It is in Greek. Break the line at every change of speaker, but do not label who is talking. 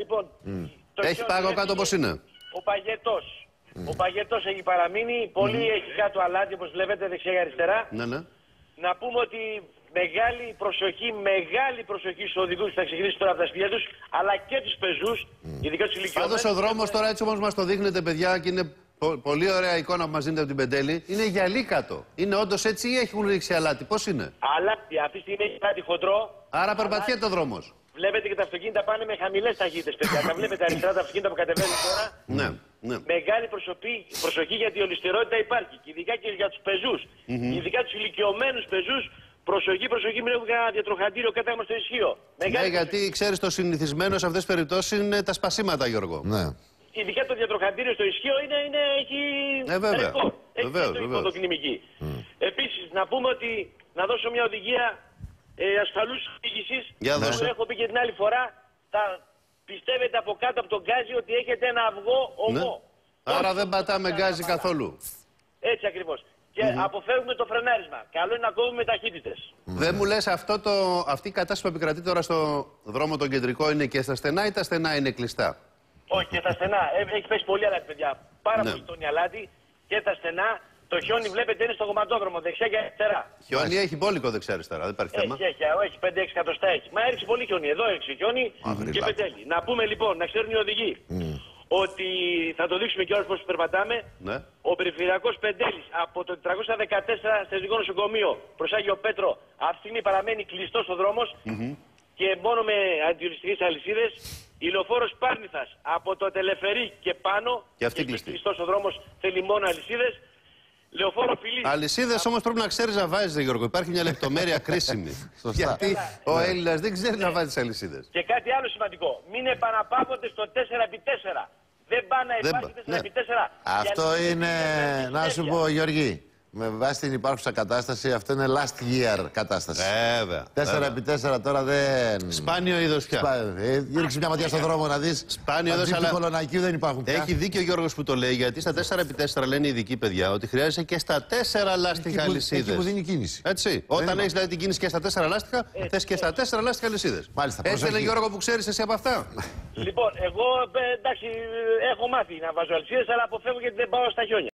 λοιπόν.
Έχει πάγο κάτω όπως είναι.
Ο παγετός. Ο παγετός έχει παραμείνει. Πολύ έχει κάτω αλάτι, όπως βλέπετε, δεξιά και αριστερά.
Ναι, ναι.
Να πούμε ότι μεγάλη προσοχή στους οδηγούς που θα ξεκινήσουν τώρα από τα σπίτια τους, αλλά και τους πεζούς, ειδικά τους ηλικιωμένους.
Πάντως ο δρόμος τώρα, έτσι όπως μας το δείχνετε, παιδιά, και είναι πολύ ωραία εικόνα που μας δίνετε από την Πεντέλη, είναι γυαλί κάτω. Είναι όντως έτσι ή έχουν ρίξει αλάτι? Πώς είναι?
Αλάτι, αυτή τη στιγμή έχει κάτι χοντρό.
Άρα περπατιέται ο δρόμος.
Βλέπετε και τα αυτοκίνητα πάνε με χαμηλές ταχύτητες, παιδιά. Τα βλέπετε αριστερά τα αυτοκίνητα που κατεβαίνουν τώρα.
Ναι, ναι.
Μεγάλη προσοχή γιατί η ολιστερότητα υπάρχει. Και ειδικά και για τους πεζούς. Ειδικά τους ηλικιωμένους πεζούς. Προσοχή, μην έχουμε κανένα διατροχαντήριο κάταγμα στο ισχύο.
Ναι, γιατί ξέρεις, το συνηθισμένο σε αυτές τις περιπτώσεις είναι τα σπασίματα, Γιώργο.
Ναι.
Ειδικά το διατροχαντήριο στο ισχύο έχει ρεκόρ. Έχει ποδοκνημική. Επίσης, να πούμε ότι να δώσω μια οδηγία ασφαλούς οδήγησης. Που έχω πει και την άλλη φορά, θα πιστεύετε από κάτω από τον γκάζι ότι έχετε ένα αυγό ομό.
Ναι. Άρα δεν πατάμε γκάζι καθόλου.
Έτσι ακριβώς. Και αποφεύγουμε το φρενάρισμα. Καλό είναι να κόβουμε ταχύτητες.
Δεν μου λες αυτή η κατάσταση που επικρατεί τώρα στο δρόμο τον κεντρικό είναι και στα στενά ή τα στενά είναι κλειστά?
Όχι, και στα στενά. Έχει πέσει πολύ αλάτι, παιδιά. Πάρα πολύ τόνι αλάτι. Και τα στενά. Το χιόνι βλέπετε είναι στο κομματόδρομο, δεξιά και αριστερά.
Χιόνι έχει μπόλικο δεξιά-αριστερά, δεν υπάρχει θέμα.
Έχει 5-6 εκατοστά έχει. Μα έριξε πολύ χιόνι. Εδώ έριξε χιόνι και Πεντέλη. Να πούμε λοιπόν, να ξέρουν οι οδηγοί ότι θα το δείξουμε κιόλας πώς περπατάμε.
Ναι.
Ο περιφερειακός Πεντέλης από το 414 στρατιωτικό νοσοκομείο προς Άγιο Πέτρο αυτή τη στιγμή παραμένει κλειστός ο δρόμος και μόνο με αντιολιστικές αλυσίδες. Η λεωφόρος Πάρνηθας από το Τελεφερή και πάνω
και αυτή
κλειστός ο δρόμος, θέλει μόνο αλυσίδες. Λεωφόρο Φιλής.
Αλυσίδες όμως πρέπει να ξέρεις να βάζεις, Γιώργο. Υπάρχει μια λεπτομέρεια κρίσιμη. Γιατί ο Έλληνας δεν ξέρει να βάζει τις αλυσίδες.
Και κάτι άλλο σημαντικό. Μην επαναπαύονται στο 4x4. Δεν πάνε να υπάρχει 4x4.
Αυτό είναι, να σου πω, Γιώργη, με βάση την υπάρχουσα κατάσταση, αυτό είναι last year κατάσταση.
Βέβαια.
4x4 τώρα δεν.
Σπάνιο είδος πια.
Ρίξε μια ματιά στον δρόμο να δεις.
Σπάνιο είδος, αλλά
Κολονακίου δεν υπάρχουν πια.
έχει δίκιο ο Γιώργος που το λέει, γιατί στα 4x4 λένε οι ειδικοί, παιδιά, ότι χρειάζεται και στα 4 λάστιχα αλυσίδες.
Εκεί που δίνει κίνηση.
Έτσι. Όταν έχεις δηλαδή την κίνηση και στα 4 λάστιχα, θες και στα 4 λάστιχα αλυσίδες.
Μάλιστα.
Έτσι είναι, Γιώργο, που ξέρεις εσύ από αυτά.
Λοιπόν, εγώ εντάξει έχω μάθει να βάζω αλυσίδες, αλλά αποφεύγω γιατί δεν πάω στα χιόνια.